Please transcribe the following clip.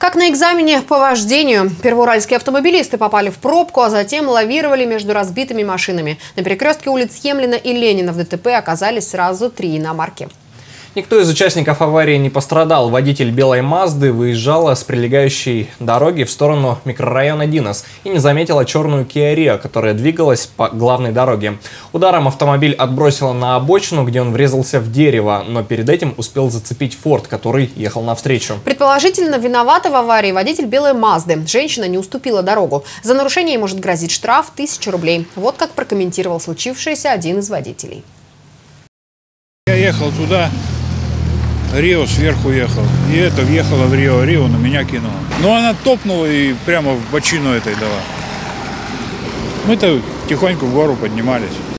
Как на экзамене по вождению. Первоуральские автомобилисты попали в пробку, а затем лавировали между разбитыми машинами. На перекрестке улиц Емлина и Ленина в ДТП оказались сразу 3 иномарки. Никто из участников аварии не пострадал. Водитель белой Мазды выезжала с прилегающей дороги в сторону микрорайона Динос и не заметила черную Kia Rio, которая двигалась по главной дороге. Ударом автомобиль отбросило на обочину, где он врезался в дерево, но перед этим успел зацепить Форд, который ехал навстречу. Предположительно, виновата в аварии водитель белой Мазды. Женщина не уступила дорогу. За нарушение ей может грозить штраф 1000 рублей. Вот как прокомментировал случившееся один из водителей. Я ехал туда. Рио сверху ехал. И это въехала в Рио. Рио на меня кинула. Но она топнула и прямо в бочину этой дала. Мы-то тихонько в гору поднимались.